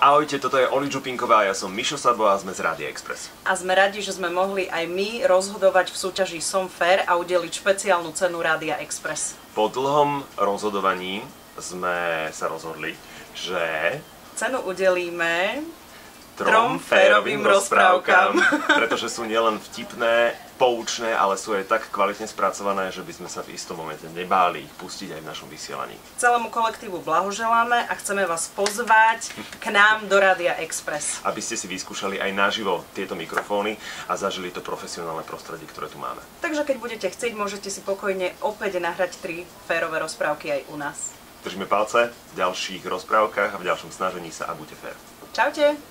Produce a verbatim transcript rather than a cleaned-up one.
Ahojte, toto je Oli Čupinková, ja som Mišo Sabo a sme z Rádia Express. A sme radi, že sme mohli aj my rozhodovať v súťaži Som Fair a udeliť špeciálnu cenu Rádia Express. Po dlhom rozhodovaní sme sa rozhodli, že cenu udelíme trom férovým rozprávkam, pretože sú nielen vtipné, poučné, ale sú aj tak kvalitne spracované, že by sme sa v istom momente nebáli ich pustiť aj v našom vysielaní. Celému kolektívu blahoželáme a chceme vás pozvať k nám do Rádia Express. Aby ste si vyskúšali aj naživo tieto mikrofóny a zažili to profesionálne prostredie, ktoré tu máme. Takže keď budete chcieť, môžete si pokojne opäť nahrať tri férové rozprávky aj u nás. Držíme palce v ďalších rozprávkach a v ďalšom snažení sa a buďte fér. Čaute!